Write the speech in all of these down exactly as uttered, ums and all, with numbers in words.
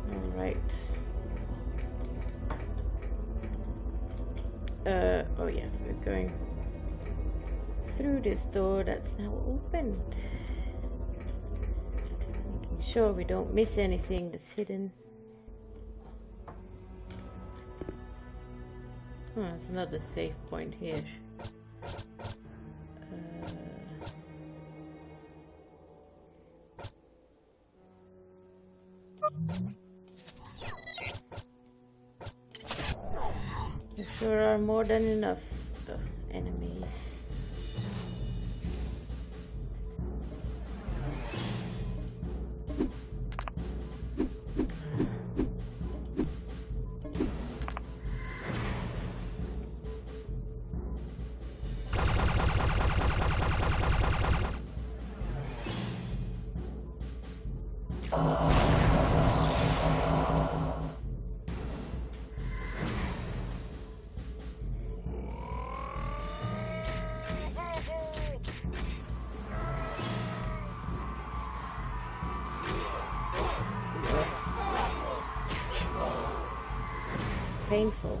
All right. Uh, oh yeah, we're going through this door that's now opened. Making sure we don't miss anything that's hidden. Oh, there's another save point here. There sure are more than enough uh, enemies. Painful.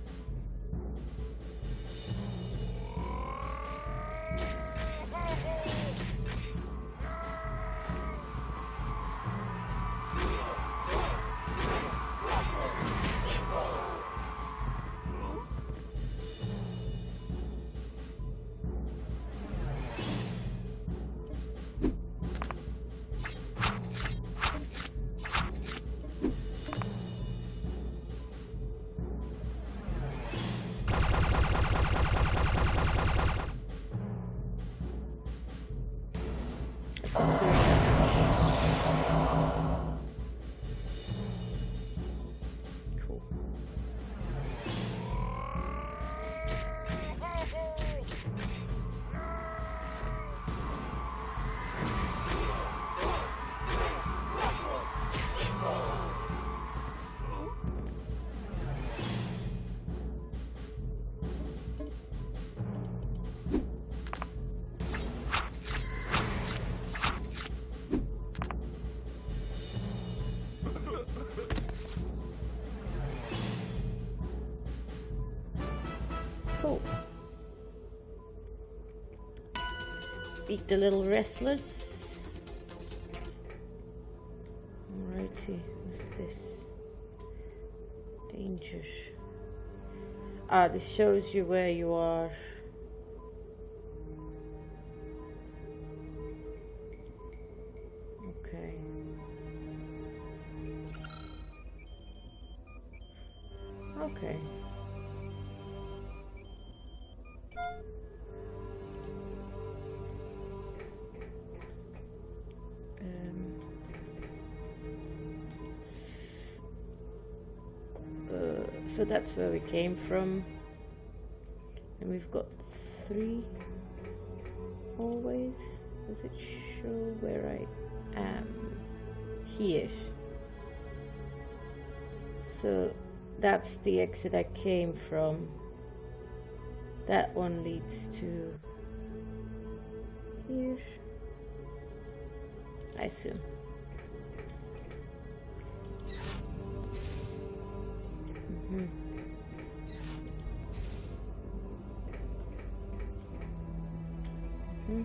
Cool. Beat the little wrestlers. Alrighty, what's this? Danger. Ah, this shows you where you are. Okay. Okay. So that's where we came from, and we've got three hallways. Does it show where I am? Here. So that's the exit I came from. That one leads to here, I assume. Mm-hmm. Mm-hmm.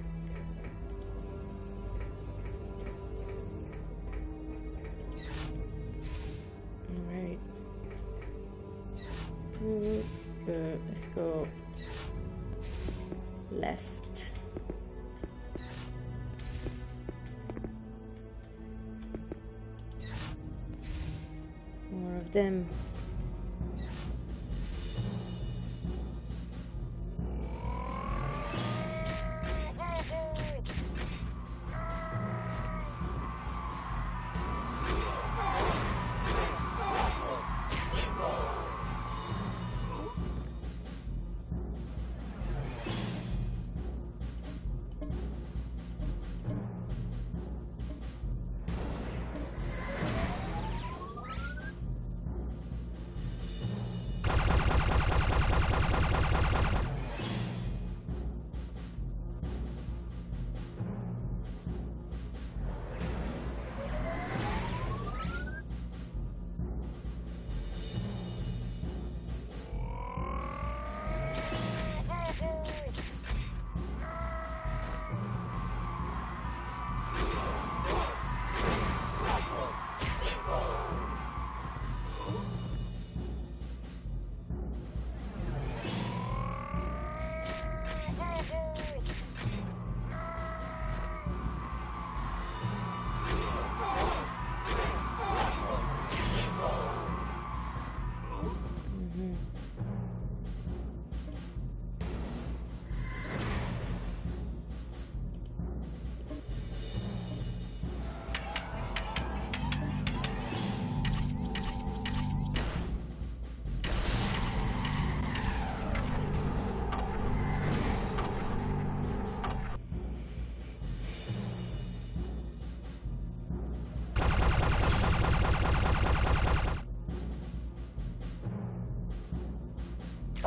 All right. Uh, let's go left. More of them.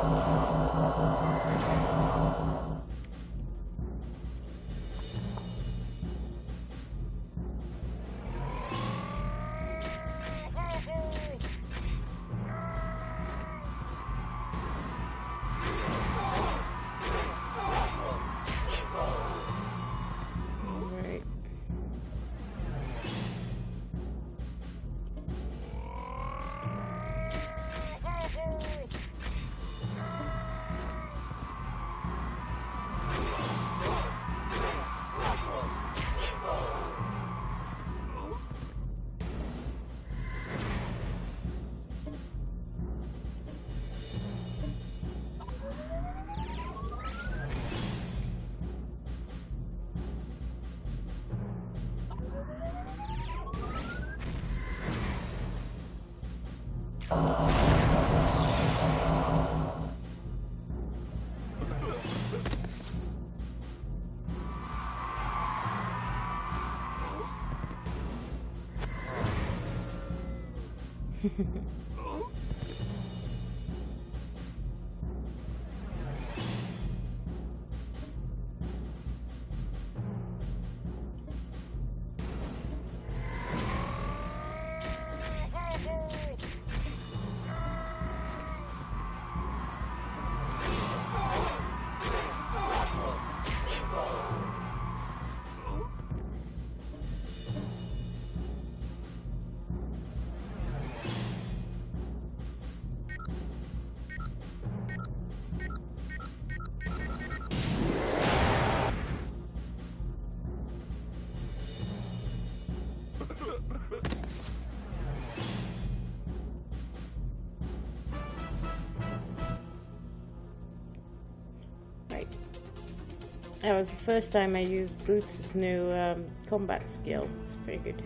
That was the first time I used Boots' new um, combat skill. It's pretty good.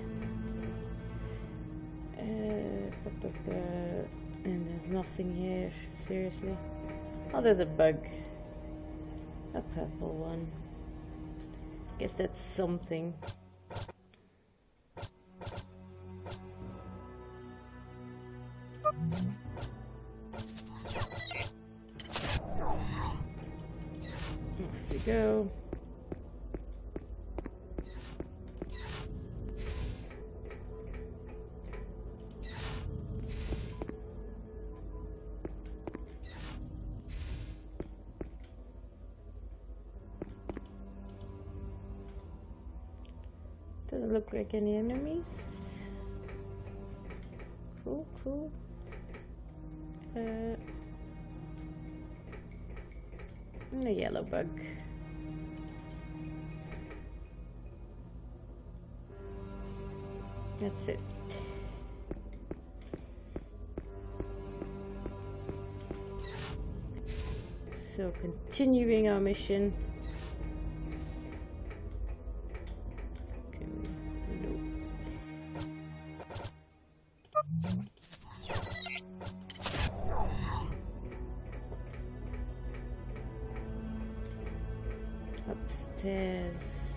Uh, bu bu bu. And there's nothing here, seriously. Oh, there's a bug. A purple one. Guess that's something. Off we go. Doesn't look like any enemies. Cool, cool. Uh, a yellow bug. That's it. So continuing our mission. Upstairs.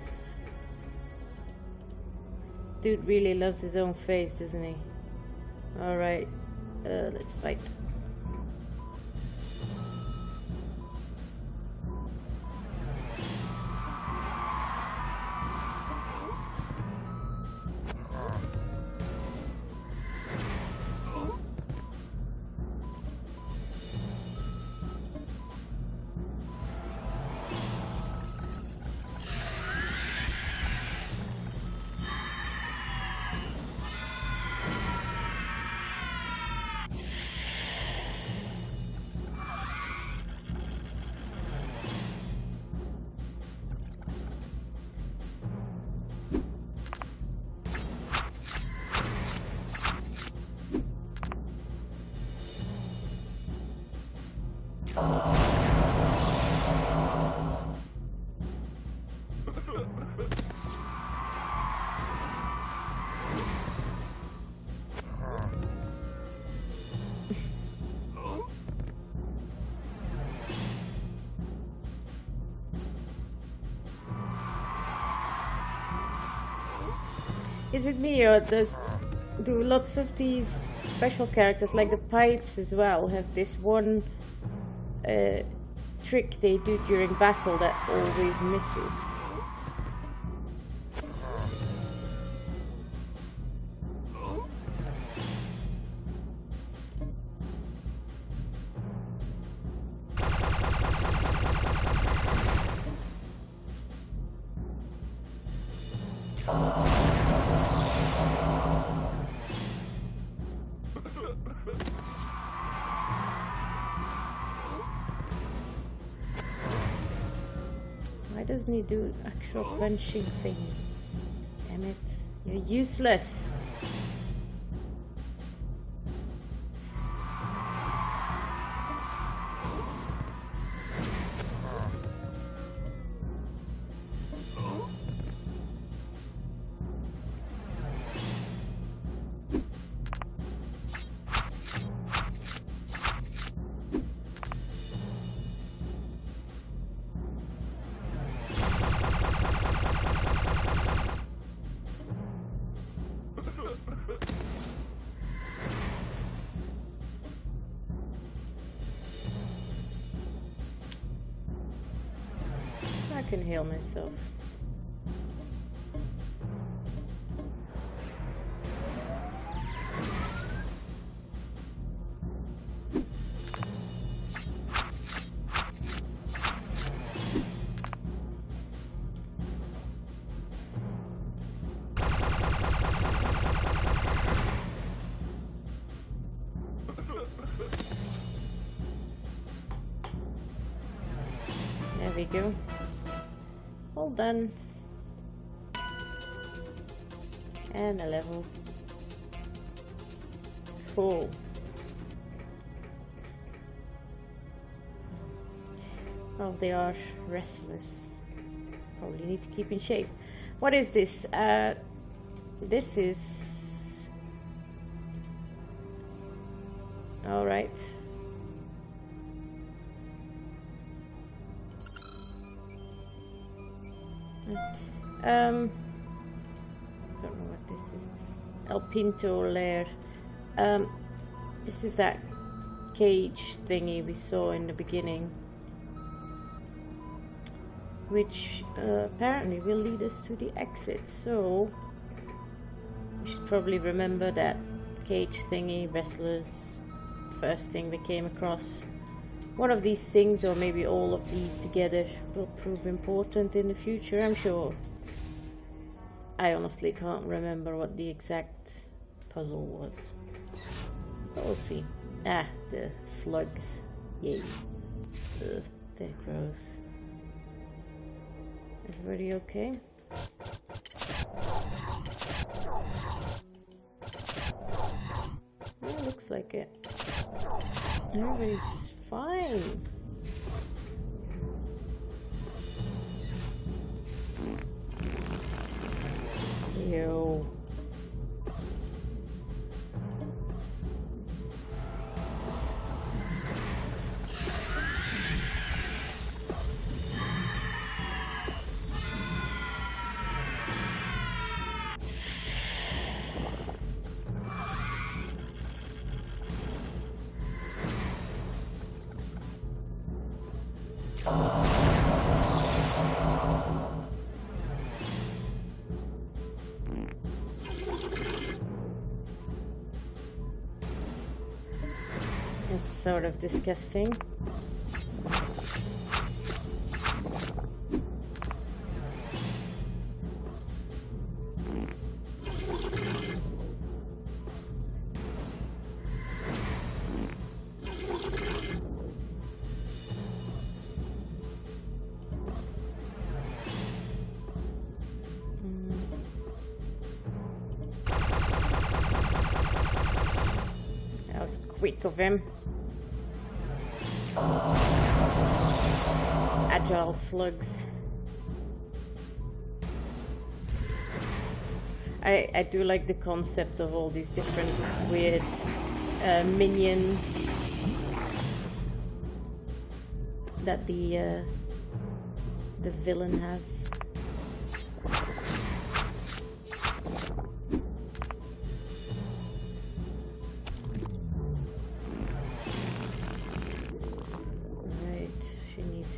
Dude really loves his own face, doesn't he? Alright, uh, let's fight. Is it me, or does do lots of these special characters, like the pipes as well, have this one a trick they do during battle that always misses. Why doesn't he do actual punching thing? Damn it, you're useless. I can heal myself. There we go. All done. And a level. Cool. Oh, they are restless. Probably need to keep in shape. What is this? Uh, this is... All right. Um, don't know what this is. El Pinto Lair. Um, this is that cage thingy we saw in the beginning, which uh, apparently will lead us to the exit. So we should probably remember that cage thingy. Wrestlers, first thing we came across. One of these things, or maybe all of these together, will prove important in the future, I'm sure. I honestly can't remember what the exact puzzle was. But we'll see. Ah, the slugs. Yay. Ugh, they're gross. Everybody okay? Yeah, looks like it. Everybody's fine. Ew. It's sort of disgusting. That was quick of him. Agile slugs. I, I do like the concept of all these different weird uh, minions that the uh, the villain has.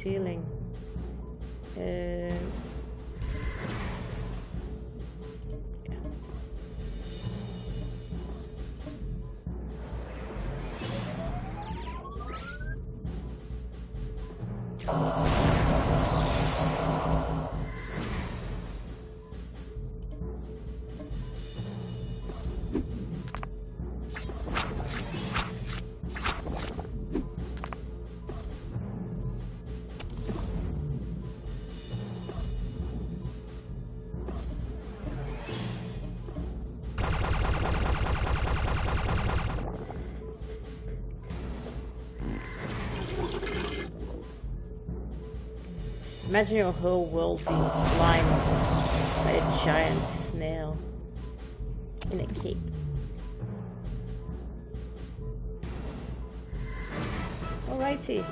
healing. Uh, Imagine your whole world being slimed by a giant snail in a cape. Alrighty.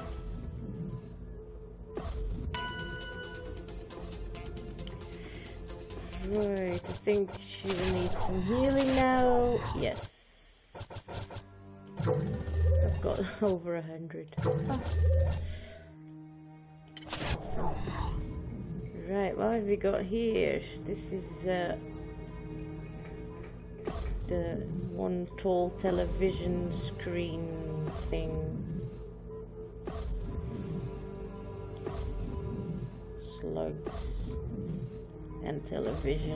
Right, I think she will need some healing now. Yes. I've got over a hundred. Oh. Awesome. Right, what have we got here? This is uh, the one tall television screen thing. Slugs and television.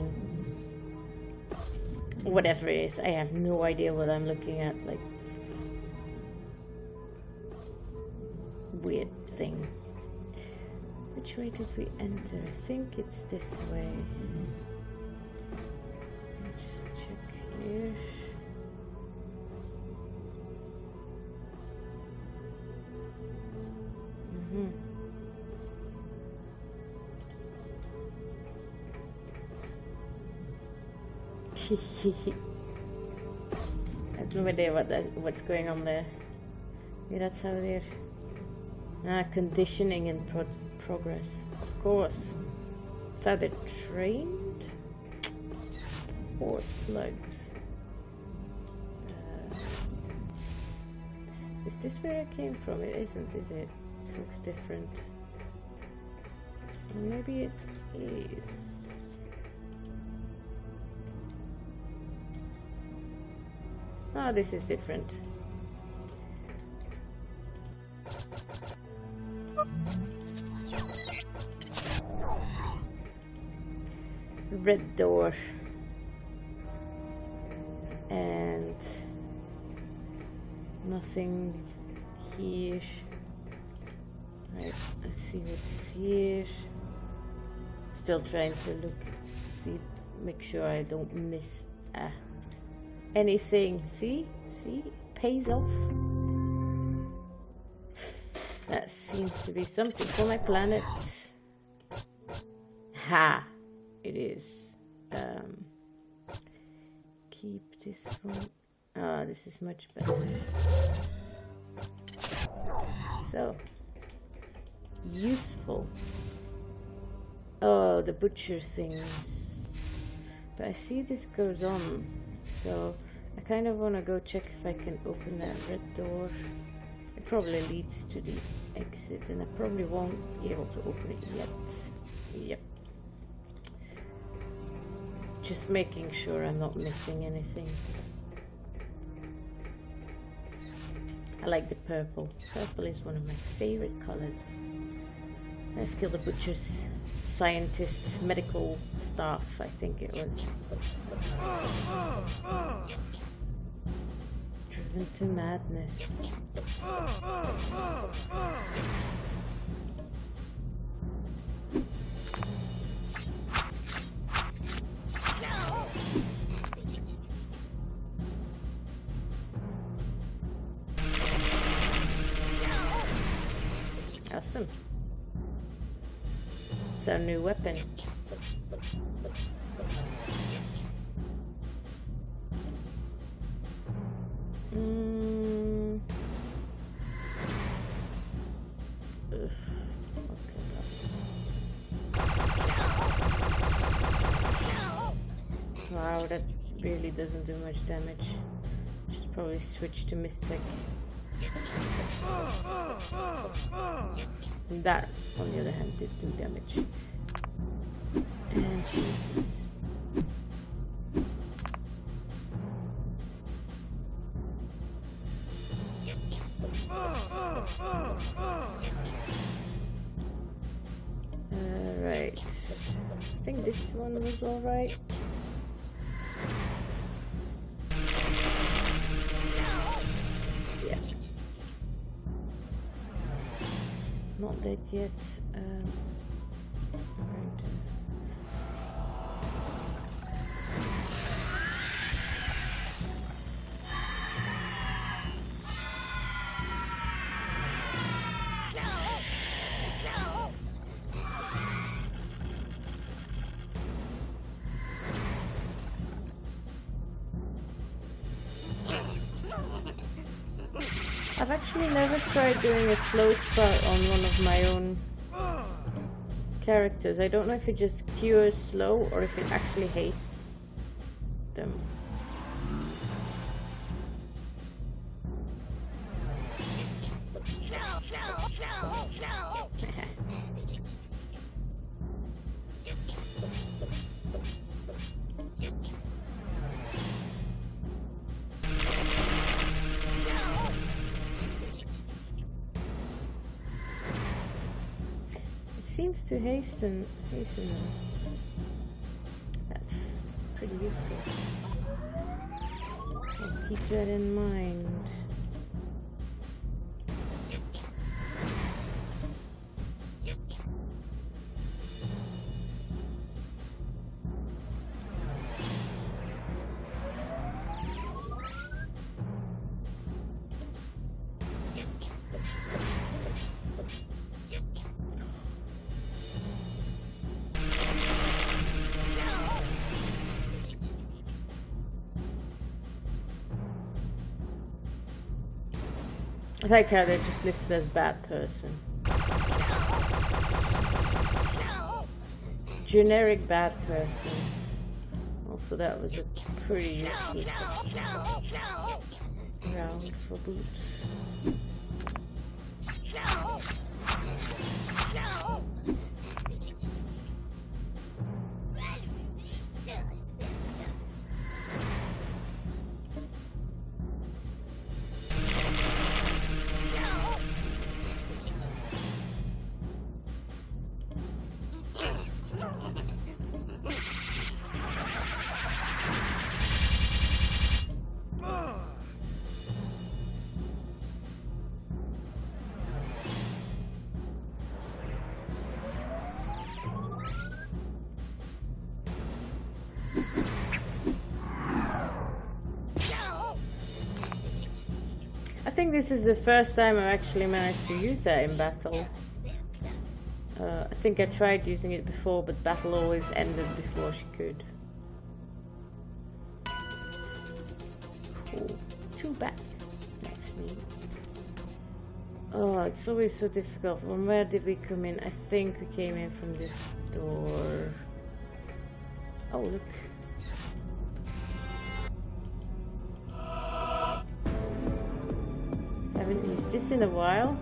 Whatever it is, I have no idea what I'm looking at. Like, weird thing. Which way did we enter? I think it's this way. Just check here. Mm-hmm. I have no idea what that, what's going on there. Yeah, that's how they're ah, conditioning in pro progress. Of course. Is that they're trained? Or slugs? Uh, is, is this where I came from? It isn't, is it? This looks different. Maybe it is. Oh, this is different. Red door. And nothing here. Right, let's see what's here. Still trying to look, see, make sure I don't miss uh, anything. See? See? Pays off. That seems to be something for my planet. Ha! It is. Um, keep this one. Ah, oh, this is much better. So, useful. Oh, the butcher things. But I see this goes on, so I kind of want to go check if I can open that red door. It probably leads to the exit, and I probably won't be able to open it yet. Yep. Just making sure I'm not missing anything. I like the purple. Purple is one of my favorite colors. Let's kill the butcher's scientists, medical staff, I think it was. Driven to madness. Awesome. It's our new weapon. Mm. Ugh. Wow, that really doesn't do much damage. Should probably switch to Mystic. That, on the other hand, did do damage. And Jesus. Alright. I think this one was alright. Yeah. Not dead yet. Um, I'm going to... I've actually never tried doing a slow start on one of my own characters. I don't know if it just cures slow or if it actually hastes them. Seems to hasten, hasten them. That's pretty useful. I'll keep that in mind. I like how they're just listed as bad person. Generic bad person. Also, that was a pretty useless round for boots. I think this is the first time I actually managed to use that in battle. Uh, I think I tried using it before, but battle always ended before she could. Cool. Two bats. That's neat. Oh, it's always so difficult. From where did we come in? I think we came in from this door. Oh, look. Haven't used this in a while.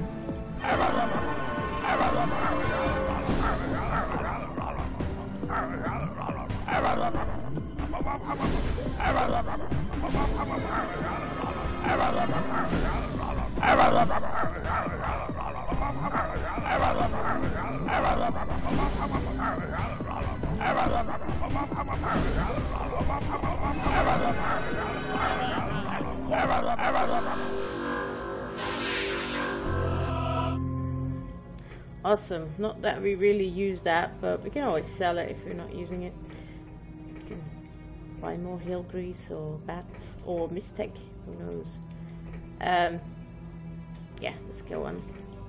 Awesome. Not that we really use that, but we can always sell it if we're not using it. We can buy more hill grease or bats or Mystech, who knows. Um, yeah, let's go on.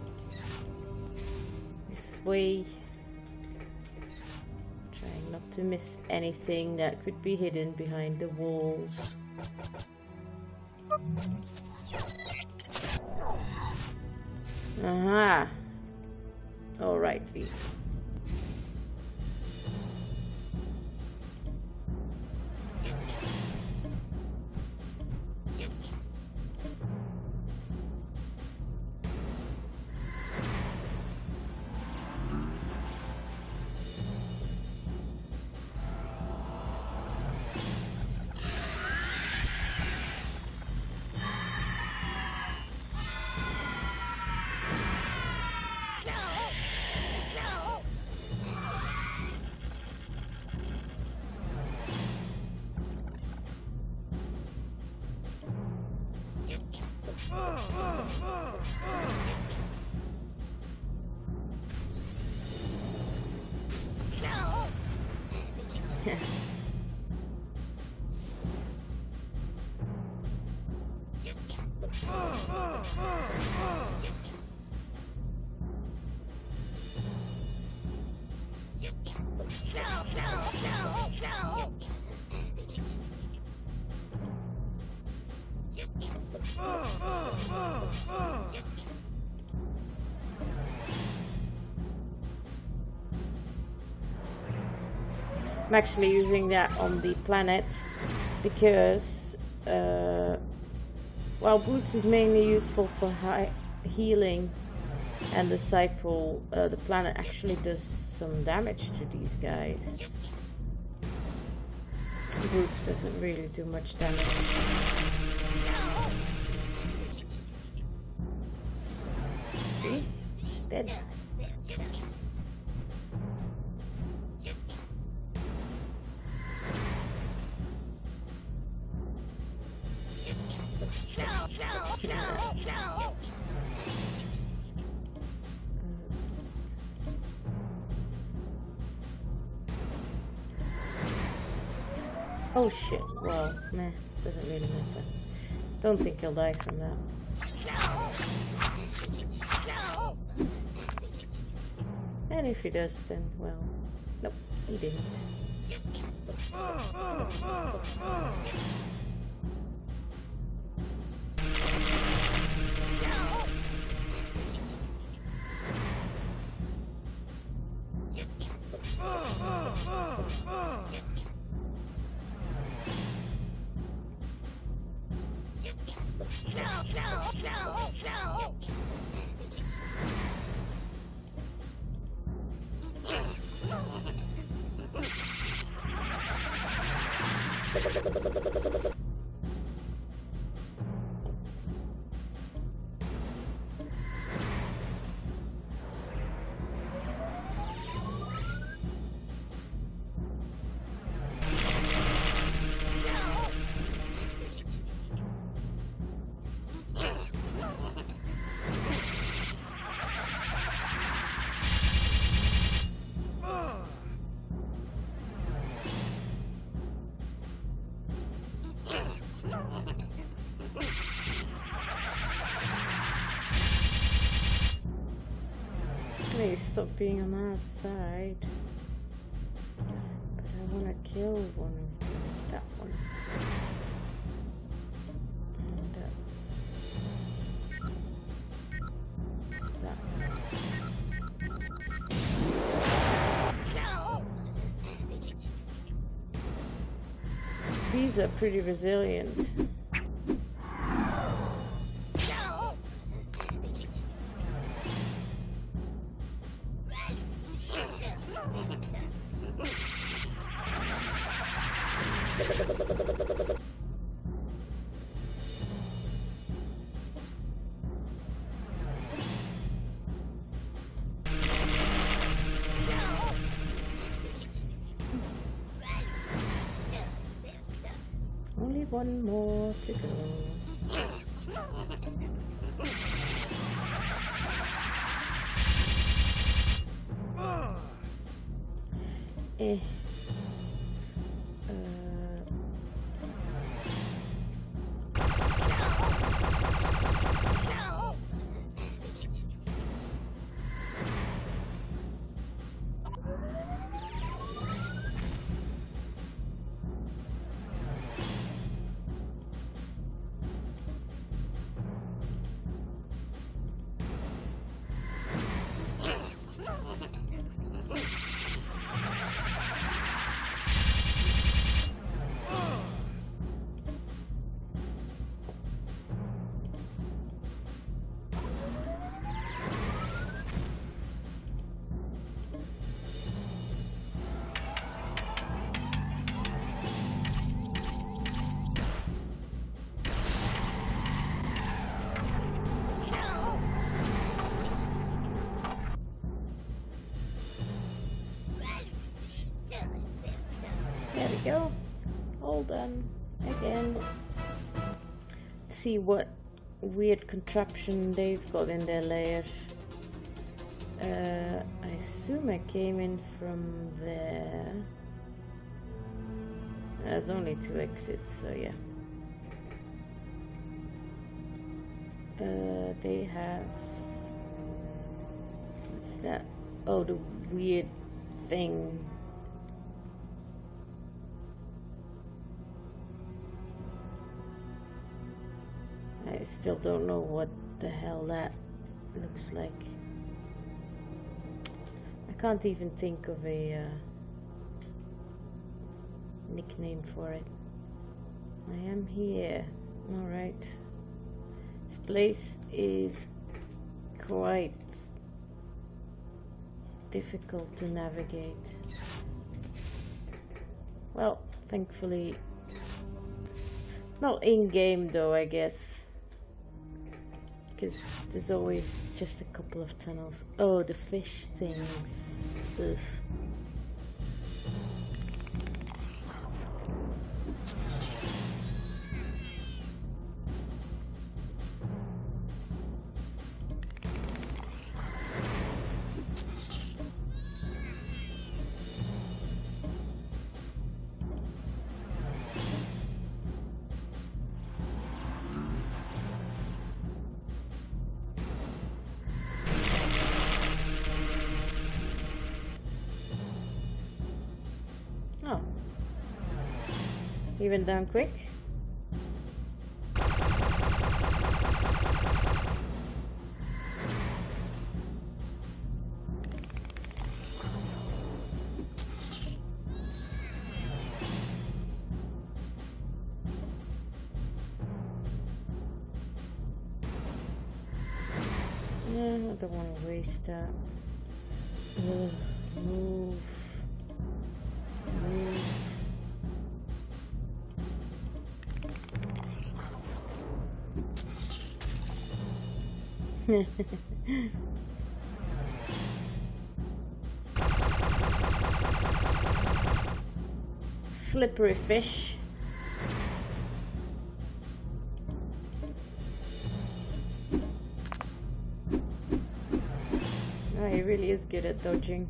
This way. Trying not to miss anything that could be hidden behind the walls. Aha! Alrighty. I'm actually using that on the planet because, uh, well, boots is mainly useful for high healing, and the disciple, uh, the planet actually does some damage to these guys. Boots doesn't really do much damage. See? Dead. Oh shit, well, meh, doesn't really matter. Don't think he'll die from that. And if he does, then, well, nope, he didn't. Please stop being on our side. But I want to kill one of them. That one. And that. That one. These are pretty resilient. Only one more to go. Eh. There we go. All done. Again. See what weird contraption they've got in their lair. Uh, I assume I came in from there. There's only two exits, so yeah. Uh, they have... What's that? Oh, the weird thing. I still don't know what the hell that looks like. I can't even think of a uh, nickname for it. I am here. Alright. This place is quite difficult to navigate. Well, thankfully not in-game though, I guess, because there's always just a couple of tunnels. Oh, the fish things. Ugh. Oh. He went down quick. Yeah, I don't want to waste that. Ugh, move. Move. Slippery fish. Oh, he really is good at dodging.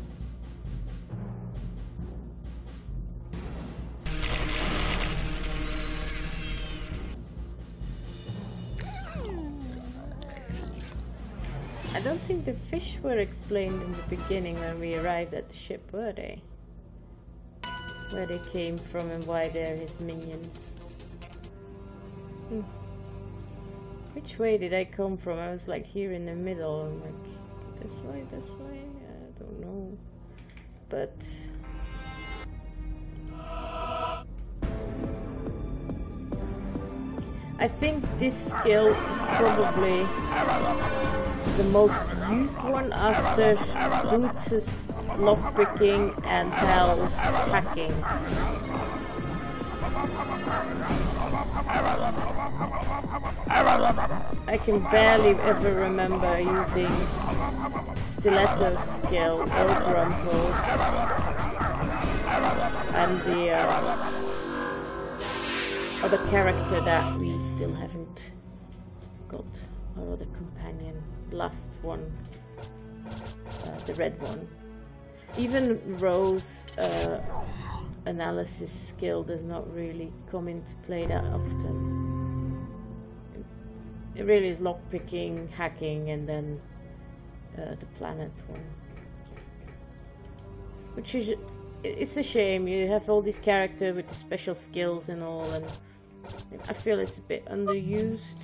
I don't think the fish were explained in the beginning when we arrived at the ship, were they? Where they came from and why they're his minions. Hmm. Which way did I come from? I was like here in the middle. I'm like, this way, this way? I don't know. But... I think this skill is probably the most used one after Boots' lockpicking and Hal's hacking. I can barely ever remember using Stiletto's skill or Grumple's and the uh, other character that we still haven't got, our other companion, last one, uh, the red one. Even Rose uh, analysis skill does not really come into play that often. It really is lockpicking, hacking, and then uh, the planet one. Which is, it's a shame. You have all these characters with the special skills and all, and I feel it's a bit underused.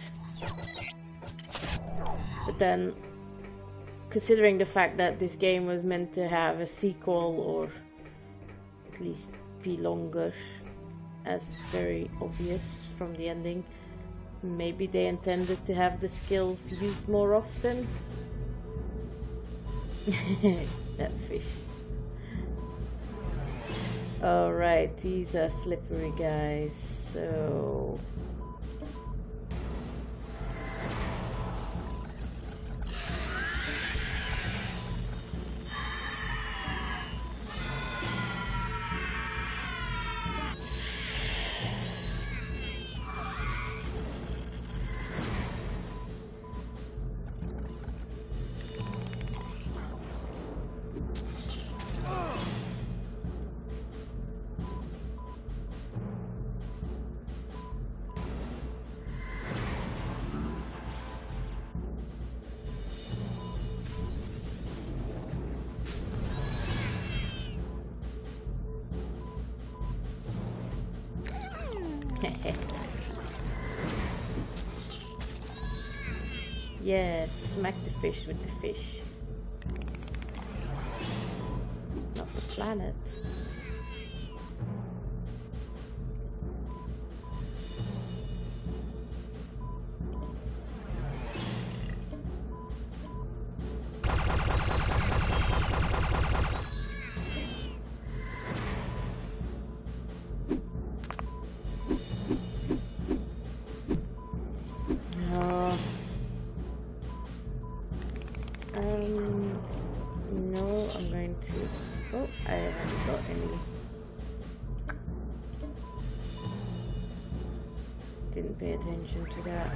But then, considering the fact that this game was meant to have a sequel, or at least be longer, as is very obvious from the ending, maybe they intended to have the skills used more often. That fish. Alright, these are slippery guys, so... Yes, smack the fish with the fish. Not the planet. Didn't pay attention to that.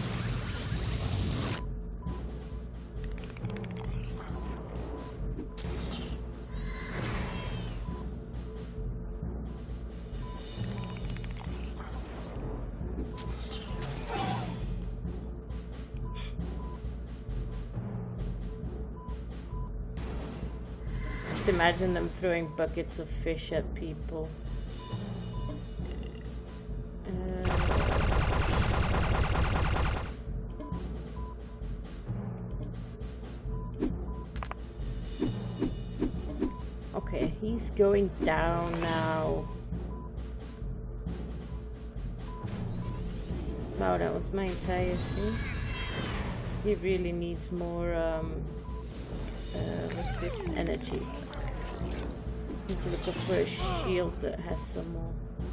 Just imagine them throwing buckets of fish at people. Okay, he's going down now. Wow, that was my entire thing. He really needs more, um, uh, what's this, energy. Need to look up for a shield that has some more.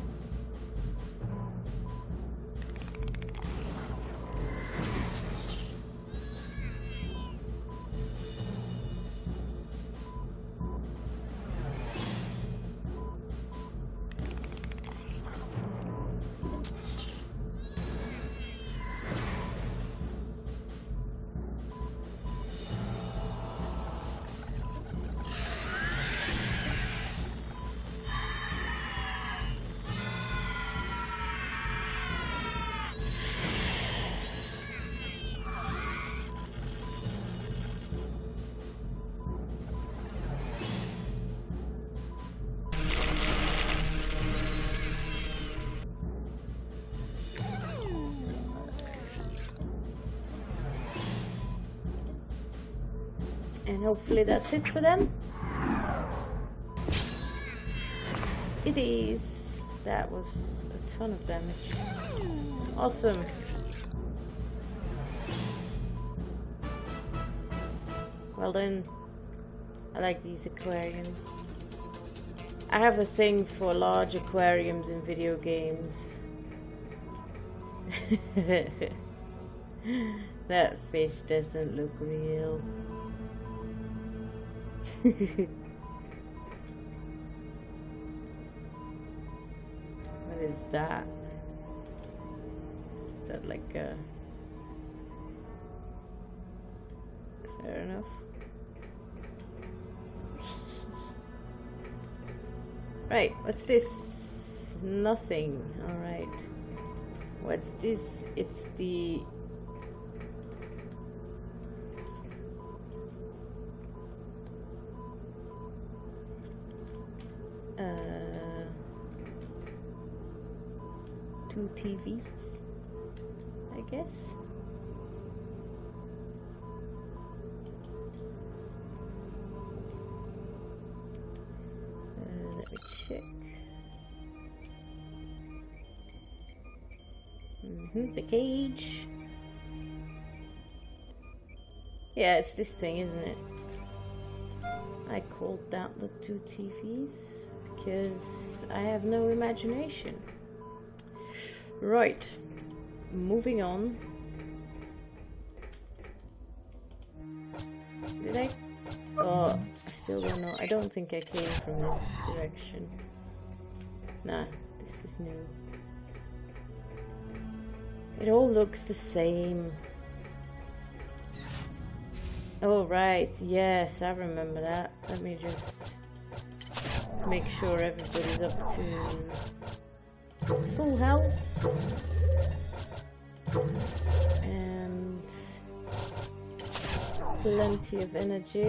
And hopefully that's it for them. It is. That was a ton of damage. Awesome. Well then, I like these aquariums. I have a thing for large aquariums in video games. That fish doesn't look real. What is that? Is that like a... Fair enough. Right, what's this? Nothing. Alright. What's this? It's the... Uh, two T Vs, I guess. Uh, let me check. Mm-hmm, the cage. Yeah, it's this thing, isn't it? I called out the two T Vs. Because I have no imagination. Right, moving on. Did I? Oh, I still don't know. I don't think I came from this direction. Nah, this is new. It all looks the same. Oh, right. Yes, I remember that. Let me just make sure everybody's up to full health and plenty of energy.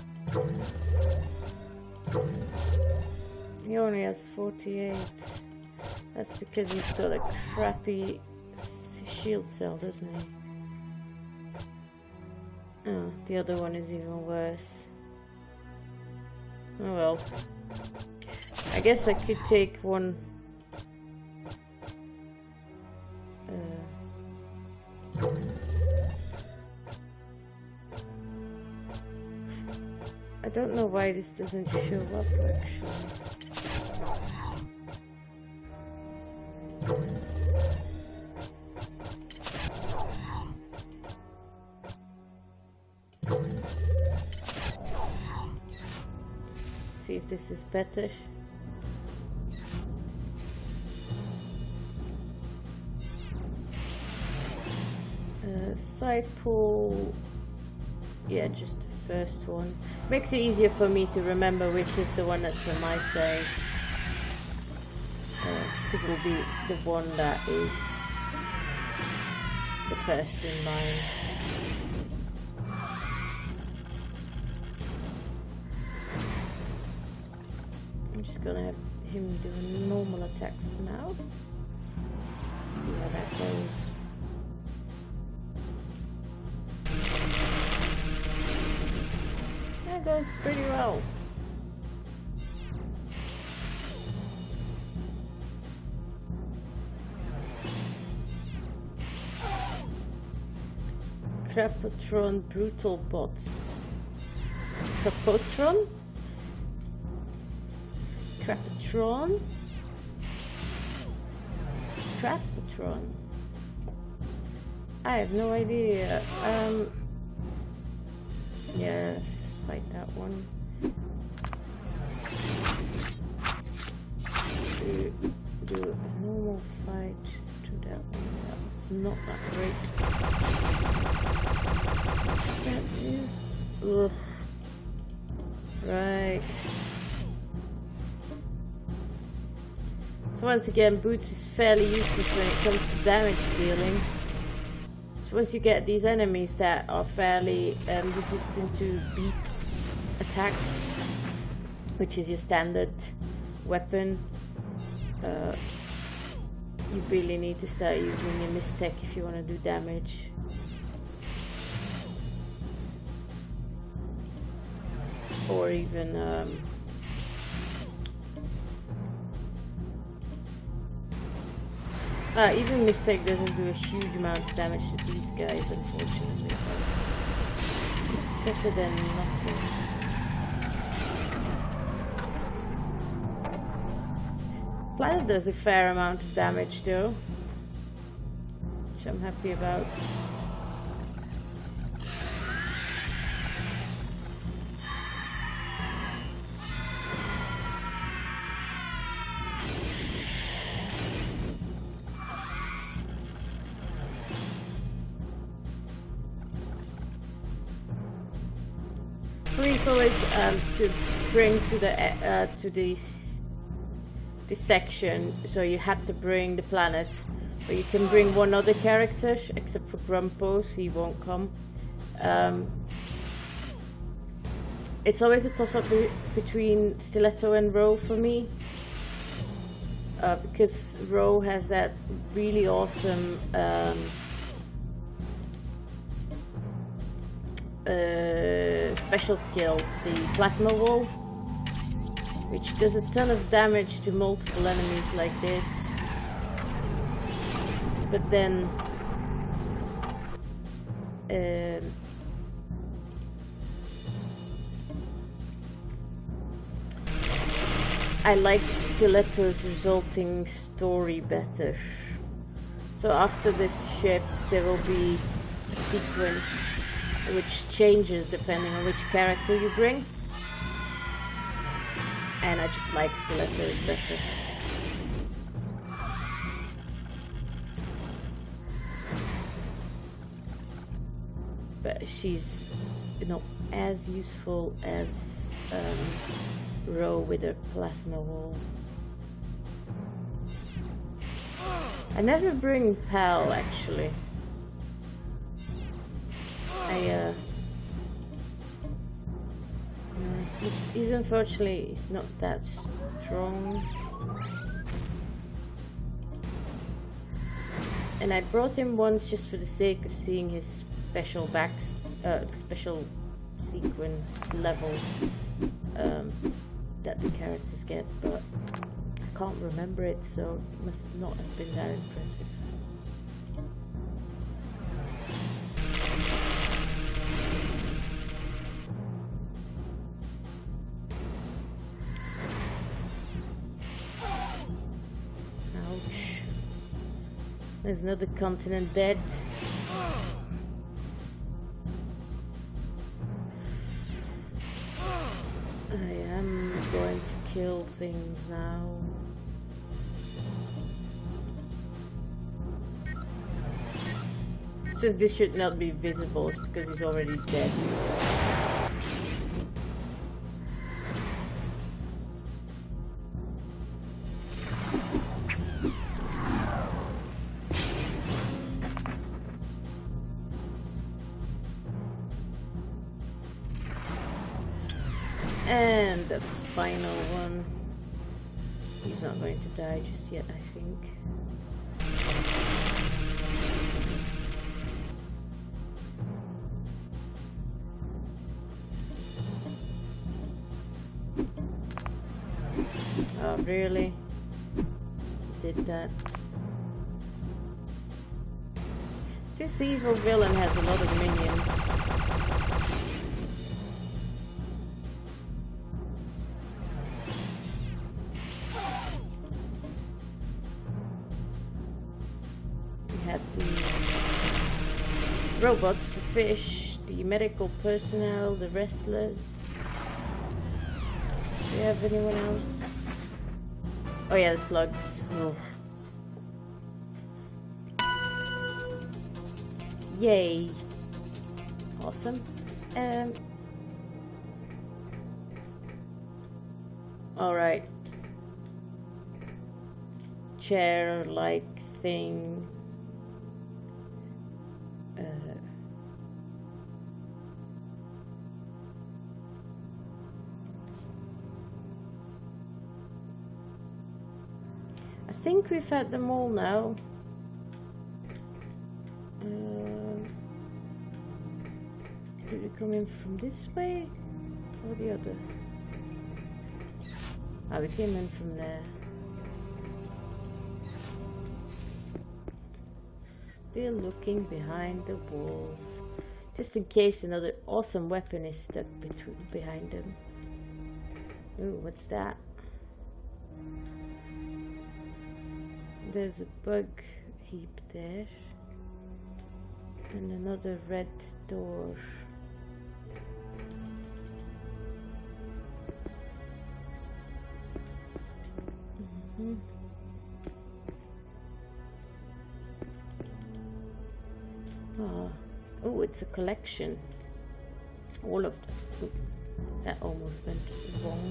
He only has forty-eight. That's because he's got a crappy shield cell, doesn't he? Oh, the other one is even worse. Oh well. I guess I could take one. Uh, I don't know why this doesn't show up actually. See if this is better. Uh, side pull. Yeah, just the first one. Makes it easier for me to remember which is the one that's on my side. Because uh, it'll be the one that is the first in mine. I'm just gonna have him do a normal attack for now. See how that goes. That goes pretty well. Crapotron brutal bots. Crapotron? Crapotron? Crapotron? I have no idea. Um, yeah, let's just fight that one. Do, do a normal fight to that one. That was not that great. What does that do? Ugh. Right. So once again, Boots is fairly useless when it comes to damage dealing. So once you get these enemies that are fairly um, resistant to beat attacks, which is your standard weapon, uh, you really need to start using your Mistech if you want to do damage. Or even um, Uh, even Mistech doesn't do a huge amount of damage to these guys, unfortunately. It's better than nothing. Planet does a fair amount of damage though, which I'm happy about. Please always um, to bring to the uh, to this this section. So you had to bring the planet, but you can bring one other character except for Grumpos. He won't come. Um, it's always a toss-up be between Stiletto and Ro for me, uh, because Ro has that really awesome. Um, Uh, special skill, the Plasma Wall, which does a ton of damage to multiple enemies like this, but then um, I like Stiletto's resulting story better. So after this ship there will be a sequence which changes depending on which character you bring, and I just like Stiletto's better. But she's not as useful as um, Ro with her Plasma Wall. I never bring Pal actually. I, uh, he's, he's unfortunately, he's not that strong. And I brought him once just for the sake of seeing his special back, uh, special sequence level um, that the characters get, but I can't remember it, so it must not have been that impressive. Ouch. There's another continent dead. I am going to kill things now. Since this should not be visible, it's because he's already dead. And the final one. He's not going to die just yet, I think. Oh, really? Did that? This evil villain has a lot of minions. Robots, the fish, the medical personnel, the wrestlers. Do you have anyone else? Oh yeah, the slugs. Oh. Yay. Awesome. Um. Alright. Chair-like thing. Uh, I think we've had them all now. Uh, did we come in from this way or the other? Ah, we came in from there. Still looking behind the walls, just in case another awesome weapon is stuck between behind them. Ooh, what's that? There's a bug heap there, and another red door. Mm-hmm. Oh. Oh, it's a collection. All of them. Ooh, that almost went wrong.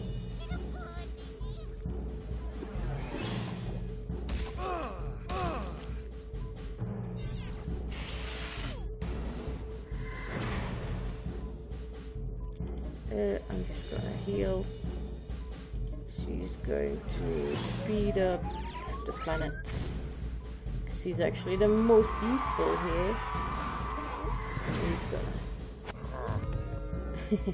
Uh, I'm just gonna heal. She's going to speed up the planet. Because he's actually the most useful here. He's gonna.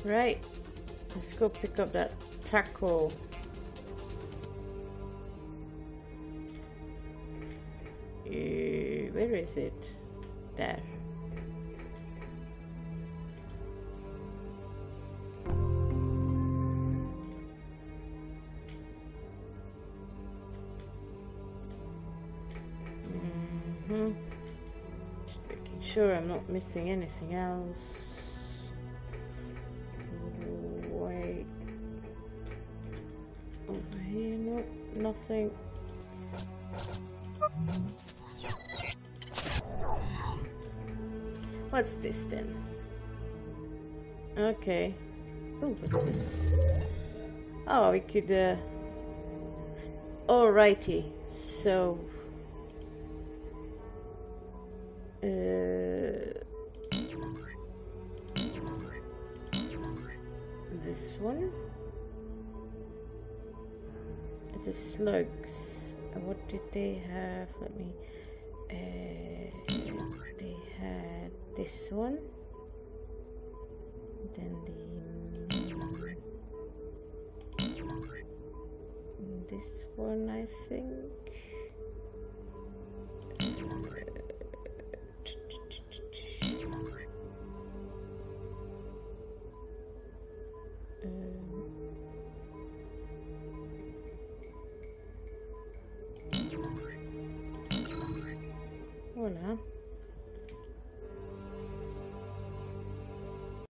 Right. Let's go pick up that tackle. Uh, where is it? There. Mm-hmm. Just making sure I'm not missing anything else. Wait. Over here, no, nothing. What's this then? Okay. Oh, what's this? Oh, we could. Uh... Alrighty. So. Uh... This one. The slugs. What did they have? Let me. Uh, they had this one. Then the this one, I think. Um, Voila.